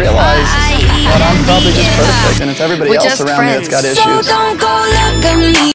realize that I'm probably just perfect and it's everybody else around me that's got issues.